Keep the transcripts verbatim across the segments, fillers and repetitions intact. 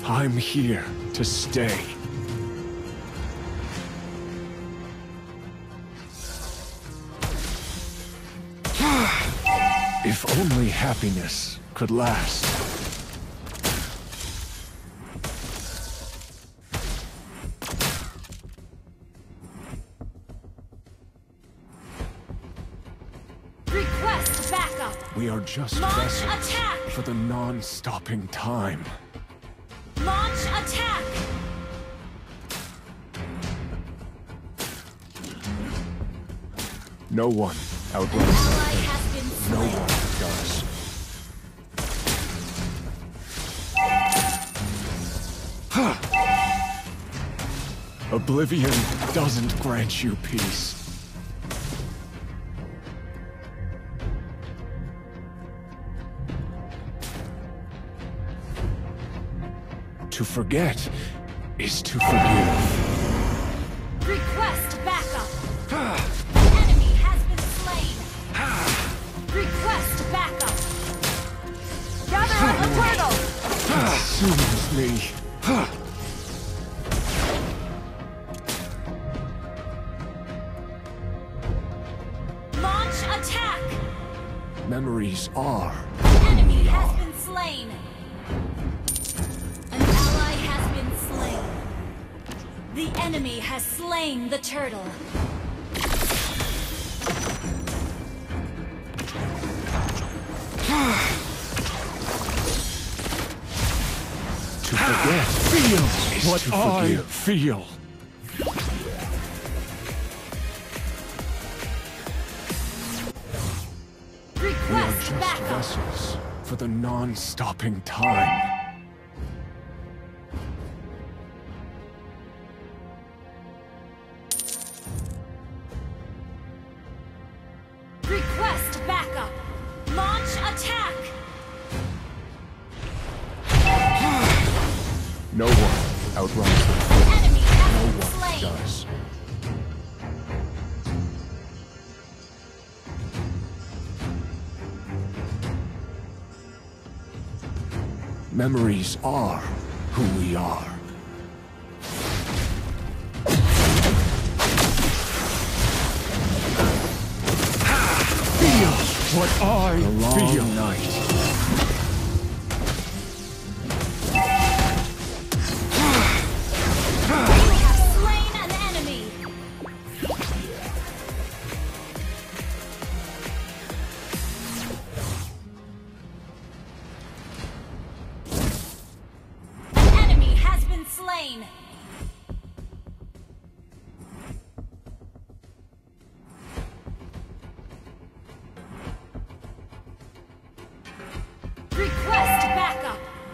I'm here to stay. If only happiness could last. Request backup. We are just Launch vessels attack. for the non-stopping time. Launch attack. No one An outruns ally fate. has been No slain. one does. Oblivion doesn't grant you peace. To forget is to forgive. Request backup. Enemy has been slain. Request backup. Gather up the turtle. Consumes me. Launch attack. Memories are. Enemy has been slain. An ally has been slain. The enemy has slain the turtle. To forget. Feel is what to I forgive. feel. We are Request just backup. vessels for the non-stopping time. Request backup. Launch attack. No one outruns the fate. Enemy has No been one slain. does. Memories are who we are. Feel what I The long feel. night. You have slain an enemy. An enemy has been slain. Request backup.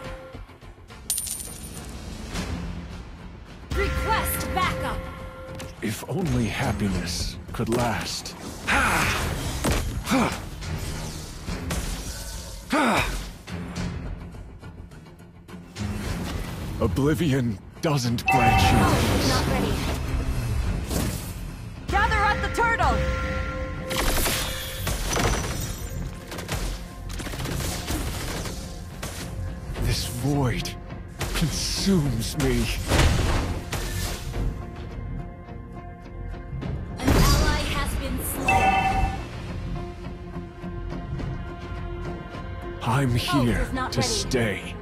Request backup. If only happiness could last. Oblivion doesn't grant you peace. Not ready. Gather up the turtle. This void consumes me. An ally has been slain. I'm here is not to ready. stay.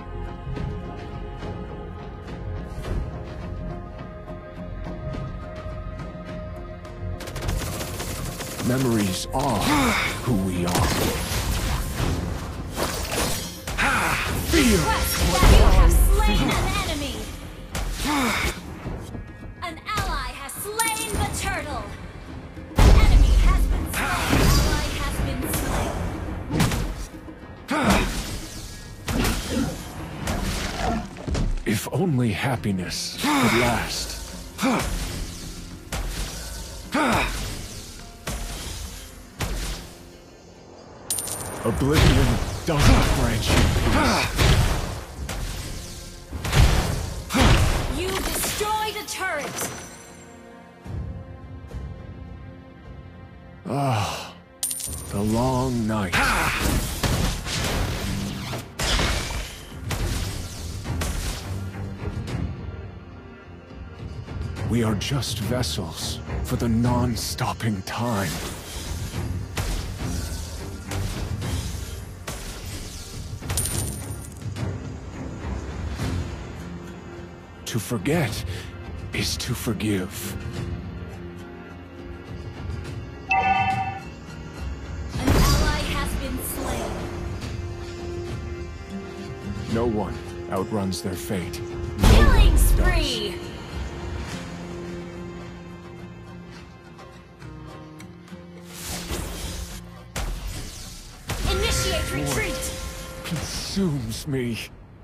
Memories are who we are. Feel Request what that you I have slain feel. an enemy. An ally has slain the turtle. An enemy has been slain. An ally has been slain. If only happiness could last. Oblivion doesn't grant you peace. You destroyed a turret. Ah, the long night. We are just vessels for the non-stopping time. To forget is to forgive. An ally has been slain. No one outruns their fate. Killing spree! Initiate retreat! Consumes me.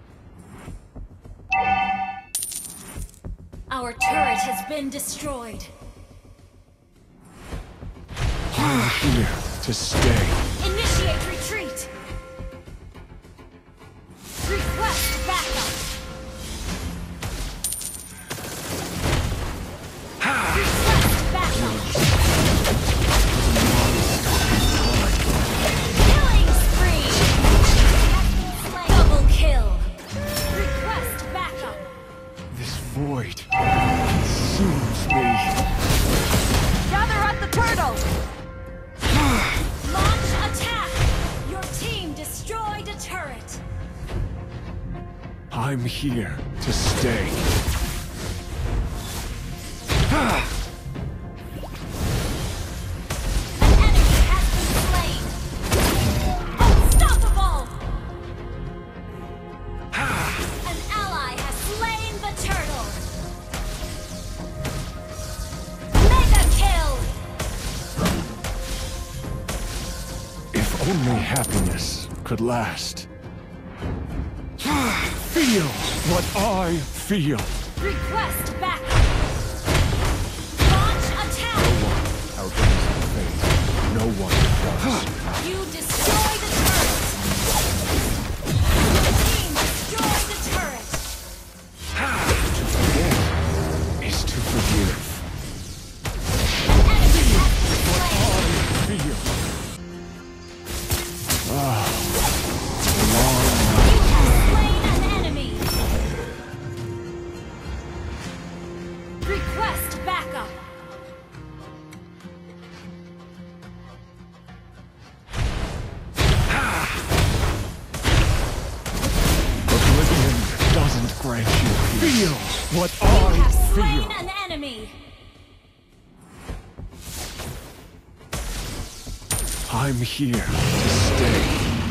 Our turret has been destroyed. I'm here to stay. Initiate retreat! Request backup! Request backup! Killing spree! Double kill! Request backup! This void consumes me. Gather up the turtle! Launch attack! Your team destroyed a turret! I'm here to stay. An enemy has been slain! Unstoppable! An ally has slain the turtle! Mega kill! If only happiness could last. Feel what I feel. Request backup! Launch attack! Outruns the fate. No one does. You destroy the turret! Your team destroyed the turret! To forget is to forgive. Enemy has been slain! Feel. Ah, the long You have slain an enemy! Request backup! oblivion doesn't grant you peace. Feel what You have I slain feel. an enemy! I'm here to stay.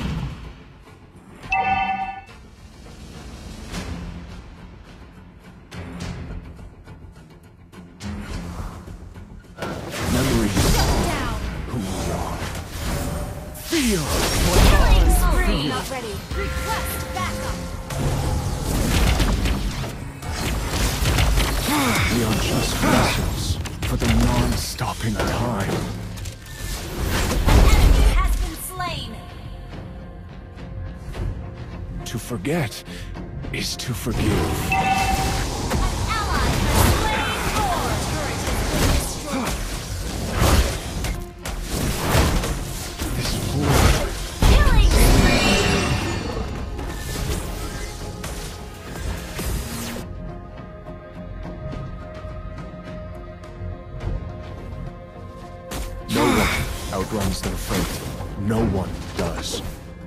Memories Shut down! who we are. Feel what Killing I spree! feel. Not ready! Request backup! We are just vessels for the non-stopping time. An enemy has been slain! To forget is to forgive. An ally has slain Thor! Turret has been destroyed! This void Killing spree! no one outruns their fate. No one does.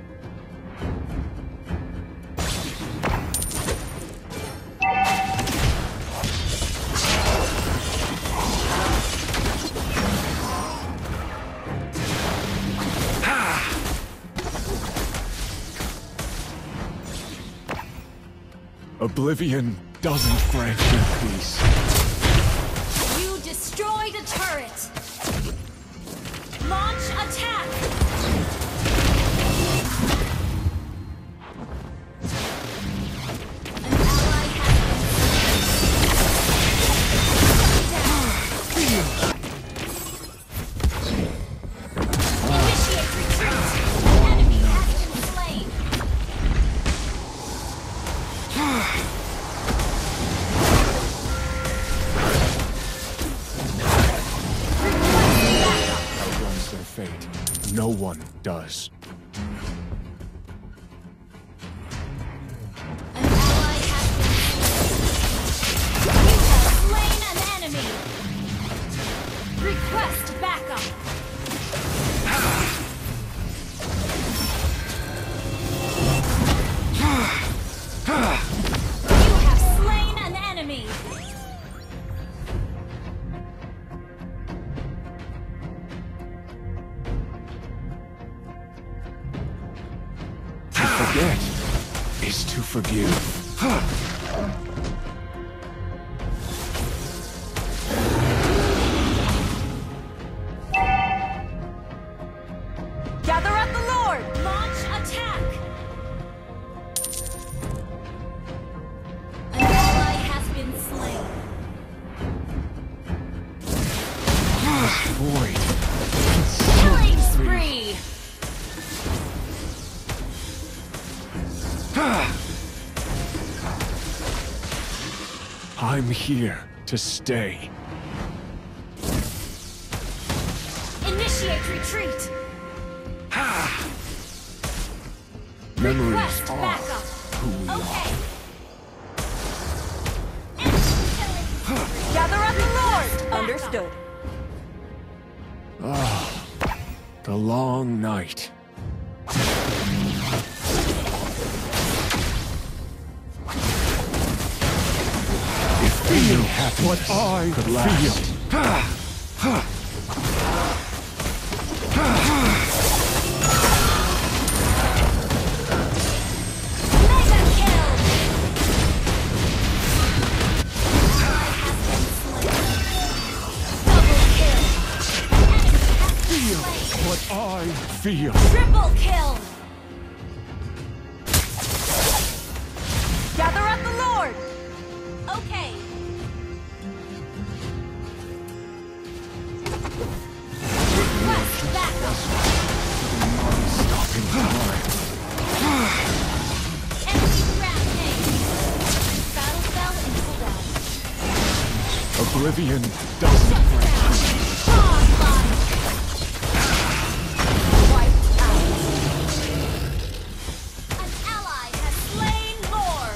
Oblivion doesn't grant you peace. You destroyed a turret! Launch attack! An ally has been slain. Initiate retreat! An enemy has been slain! forget is to forgive. Gather up the Lord! Launch attack! An ally has been slain. Void. Killing spree! I'm here to stay. Initiate retreat! Memories Request are backup! who we Okay. are. Gather up the Lord! Understood. The long night. If only happiness what I could last. Mega kill! Ally has been slain. Double kill! Enemy has been slain. What I feel. Triple kill! Gather up the Lord! Okay. Request backup! Stopping time. Enemy rampage! Battle spell in cooldown. Oblivion doesn't Shut break. down! Bonfire! Wiped out. An ally has slain Lord!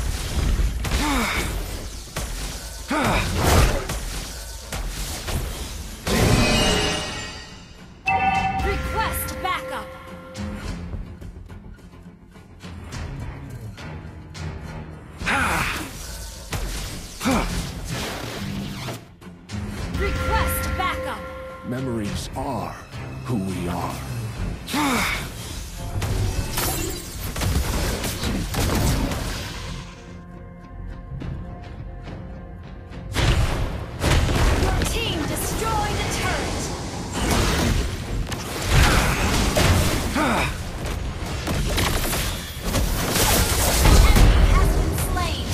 Request backup! Request backup! Memories are who we are. Your team destroyed a turret! An enemy has been slain!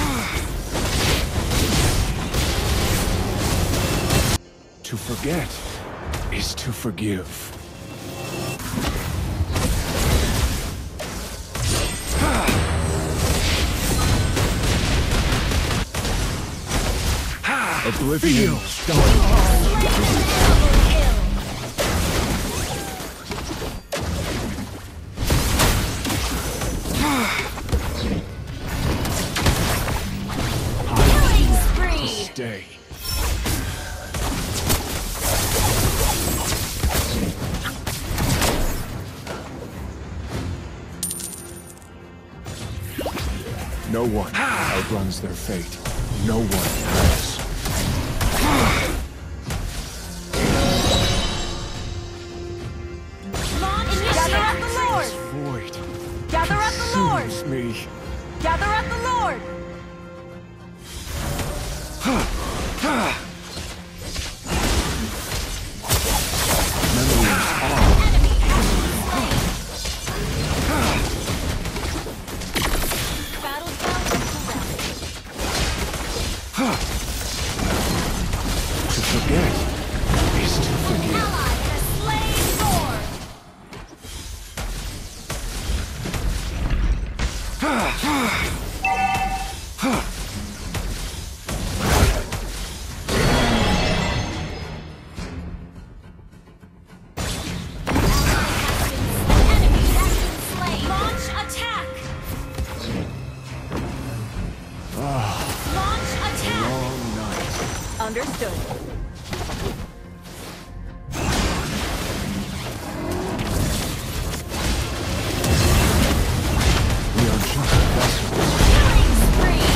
To forget is to forgive. Oblivion doesn't Double kill! Killing spree! stay. No one outruns their fate. No one has. Launch Gather up the Lord! Void Gather up the Lord! consumes me. Gather up the Lord! Memories are Enemy has been slain! Battle spell in cooldown. to forget is to An forgive. ally has slain Lord! Enemy has been slain! Launch attack! Launch attack! Long night. Understood. We are just vessels. Killing spree!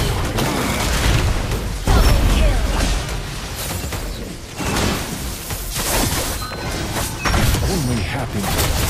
Double kill! Only happiness